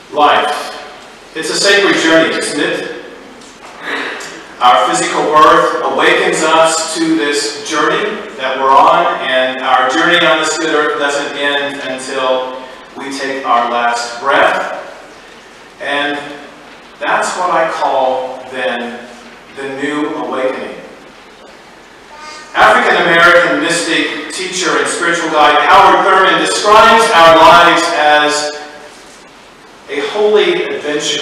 Life. It's a sacred journey, isn't it? Our physical birth awakens us to this journey that we're on, and our journey on this good earth doesn't end until we take our last breath. And that's what I call, then, the new awakening. African-American mystic, teacher, and spiritual guide Howard Thurman describes our lives as a holy adventure.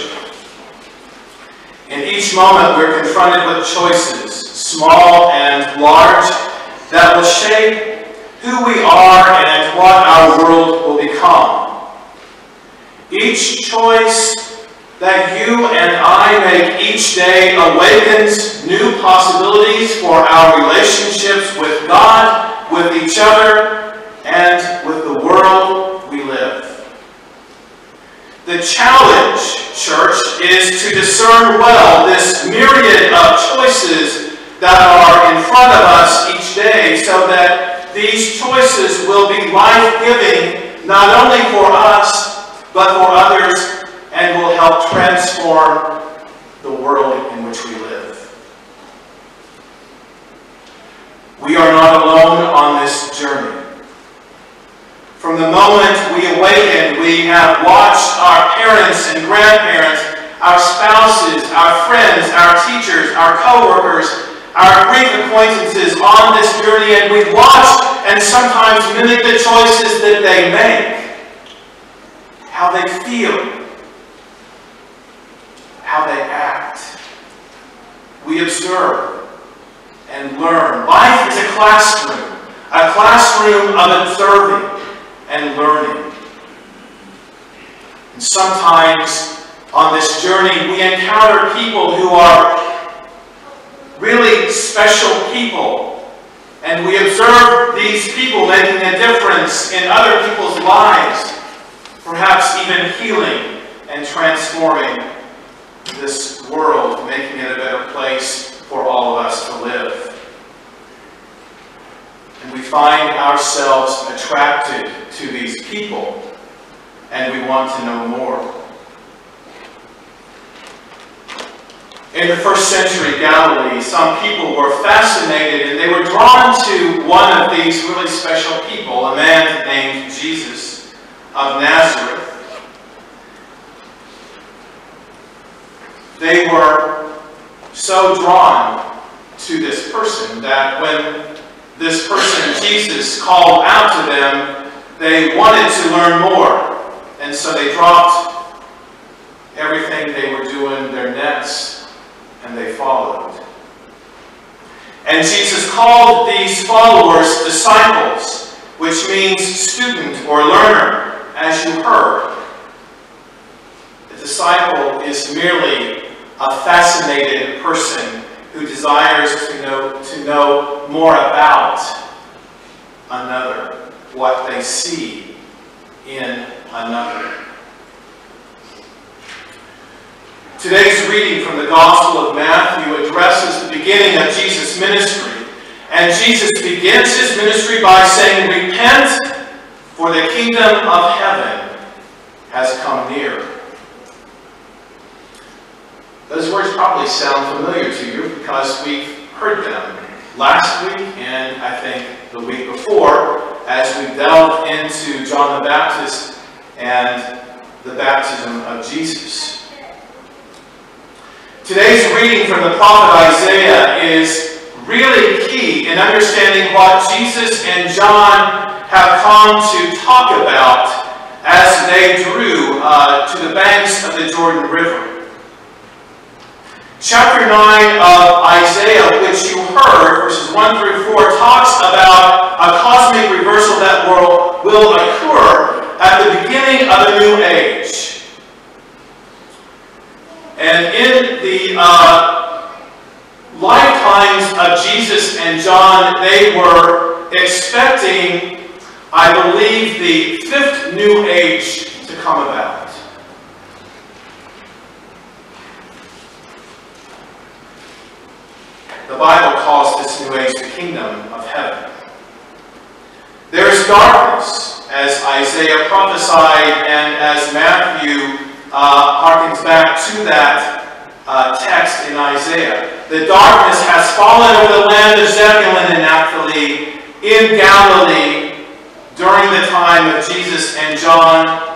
In each moment, we're confronted with choices, small and large, that will shape who we are and what our world will become. Each choice that you and I make each day awakens new possibilities for our relationships with God, with each other, and with the world we live. The challenge, church, is to discern well this myriad of choices that are in front of us each day, so that these choices will be life-giving not only for us, but for others, and will help transform the world in which we live. We are not alone on this journey. From the moment we awaken, we have watched our parents and grandparents, our spouses, our friends, our teachers, our co-workers, our Greek acquaintances on this journey, and we watch and sometimes mimic the choices that they make, how they feel, how they act. We observe and learn. Life is a classroom of observing and learning. And sometimes on this journey we encounter people who are really special people, and we observe these people making a difference in other people's lives, perhaps even healing and transforming this world, making it a better place for all of us to live. And we find ourselves attracted to these people, and we want to know more. In the first century Galilee, some people were fascinated and they were drawn to one of these really special people, a man named Jesus of Nazareth. They were so drawn to this person that when this person, Jesus, called out to them, they wanted to learn more. And so they dropped everything they were doing, their nets, and they followed. And Jesus called these followers disciples, which means student or learner, as you heard. The disciple is merely a fascinated person who desires to know more about another, what they see in another. Today's reading from the Gospel of Matthew addresses the beginning of Jesus' ministry. And Jesus begins his ministry by saying, "Repent, for the kingdom of heaven has come near." Those words probably sound familiar to you because we've heard them last week and I think the week before as we delved into John the Baptist and the baptism of Jesus. Today's reading from the prophet Isaiah is really key in understanding what Jesus and John have come to talk about as they drew to the banks of the Jordan River. Chapter 9 of Isaiah, which you heard, verses 1 through 4, talks about a cosmic reversal that will occur at the beginning of a new age. And in the lifetimes of Jesus and John, they were expecting, I believe, the fifth new age to come about. The Bible calls this new age the kingdom of heaven. There is darkness, as Isaiah prophesied and as Matthew harkens back to that text in Isaiah. The darkness has fallen over the land of Zebulun and Naphtali in Galilee during the time of Jesus and John.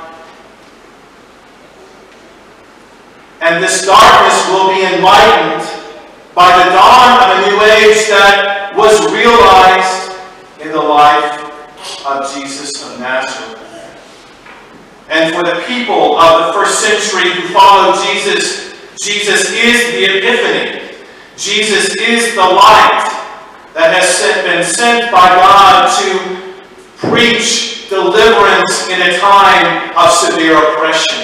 And this darkness will be enlightened by the dawn of a new age that was realized in the life of Jesus of Nazareth. And for the people of the first century who followed Jesus, Jesus is the Epiphany. Jesus is the light that has been sent by God to preach deliverance in a time of severe oppression.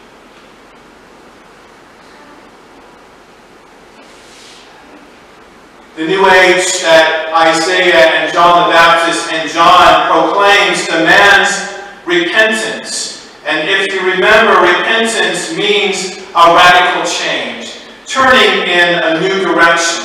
The new age that Isaiah and John the Baptist and John proclaims demands repentance. And if you remember, repentance means a radical change, turning in a new direction.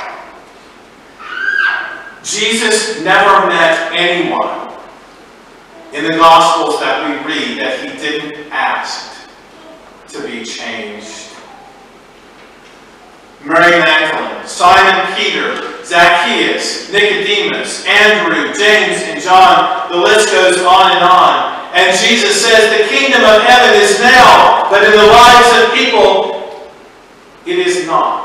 Jesus never met anyone in the Gospels that we read that he didn't ask to be changed. Mary Magdalene, Simon Peter, Zacchaeus, Nicodemus, Andrew, James, and John, the list goes on and on. And Jesus says the kingdom of heaven is now, but in the lives of people, it is not.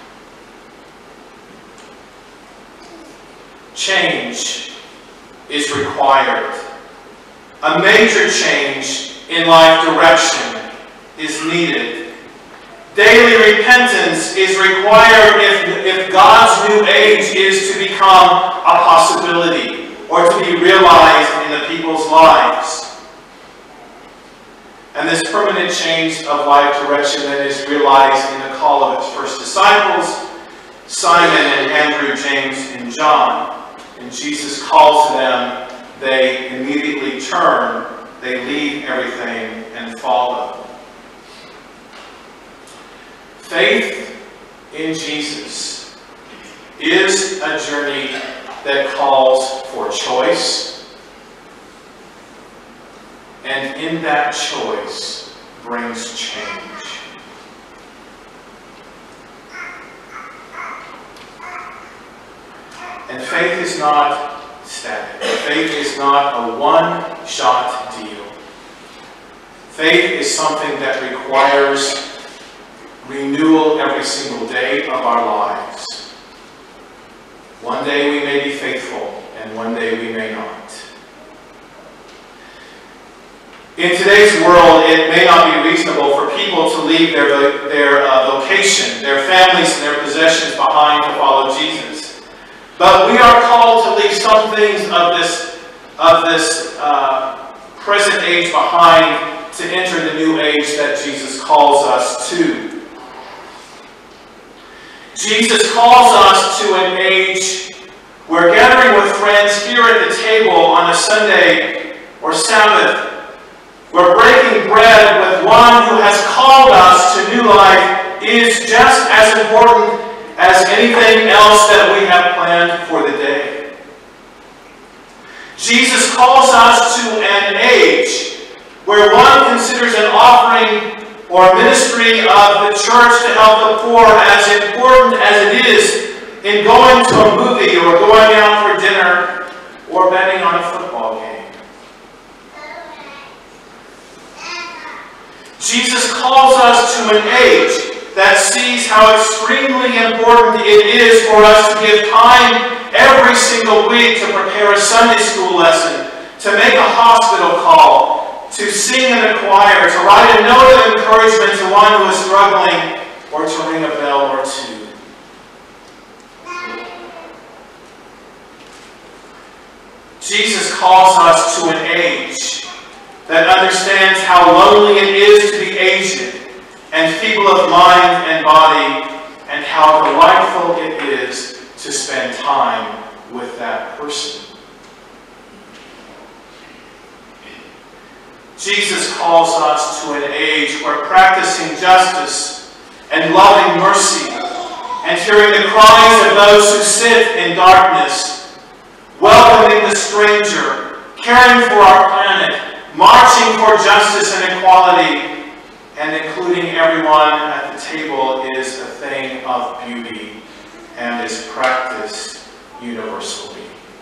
Change is required. A major change in life direction is needed. Daily repentance is required if God's new age is to become a possibility or to be realized in the people's lives. And this permanent change of life direction then is realized in the call of its first disciples, Simon and Andrew, James and John. And Jesus calls them, they immediately turn, they leave everything and follow. Faith in Jesus is a journey that calls for choice, and in that choice brings change. And faith is not static. Faith is not a one-shot deal. Faith is something that requires renewal every single day of our lives. One day we may be faithful, and one day we may not. In today's world, it may not be reasonable for people to leave their vocation, their families, and their possessions behind to follow Jesus. But we are called to leave some things of this present age behind to enter the new age that Jesus calls us to. Jesus calls us to an age where gathering with friends here at the table on a Sunday or Sabbath, where breaking bread with one who has called us to new life is just as important as anything else that we have planned for the day. Jesus calls us to an age where one considers an offering or ministry of the church to help the poor as important as it is in going to a movie or going out for dinner or betting on a football game. Jesus calls us to an age that sees how extremely important it is for us to give time every single week to prepare a Sunday school lesson, to make a hospital call, to sing in a choir, to write a note of encouragement to one who is struggling, or to ring a bell or two. Jesus calls us to an age that understands how lonely it is to be aged and feeble of mind and body, and how delightful it is to spend time with that person. Jesus calls us to an age where practicing justice and loving mercy and hearing the cries of those who sit in darkness, welcoming the stranger, caring for our planet, marching for justice and equality, and including everyone at the table is a thing of beauty and is practiced universally.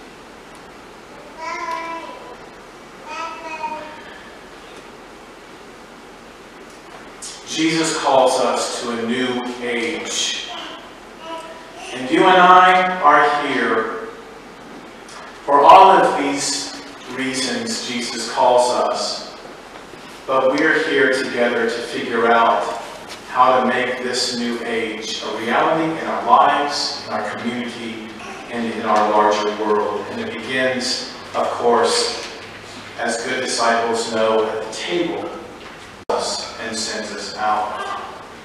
Jesus calls us to a new age. And you and I are here for all of these reasons Jesus calls us. But we're here together to figure out how to make this new age a reality in our lives, in our community, and in our larger world. And it begins, of course, as good disciples know, at the table and sends us out.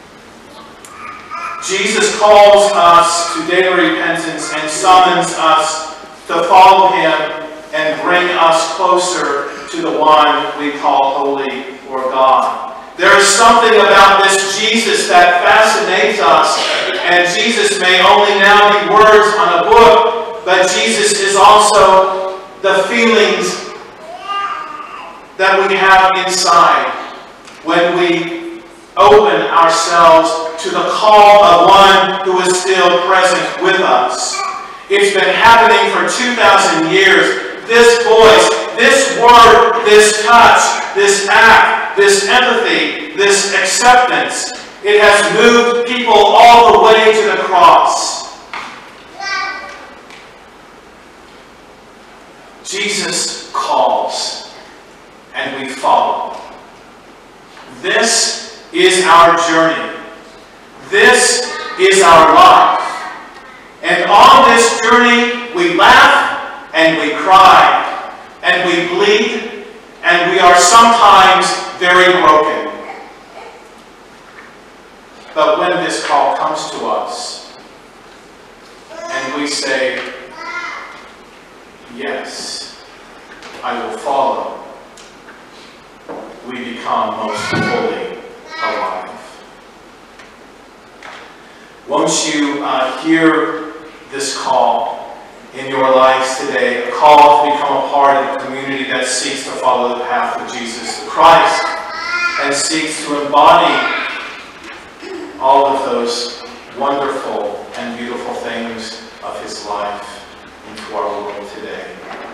Jesus calls us to daily repentance and summons us to follow him and bring us closer to the one we call holy or God. There is something about this Jesus that fascinates us, and Jesus may only now be words on a book, but Jesus is also the feelings that we have inside when we open ourselves to the call of one who is still present with us. It's been happening for 2,000 years. This voice, this word, this touch, this act, this empathy, this acceptance, it has moved people all the way to the cross. Jesus calls, and we follow. This is our journey. This is our life. And on this journey, we laugh and we cry and we bleed and we are sometimes very broken. But when this call comes to us and we say, yes, I will follow, we become most fully alive. Won't you hear this call in your lives today, a call to become a part of a community that seeks to follow the path of Jesus Christ and seeks to embody all of those wonderful and beautiful things of his life into our world today.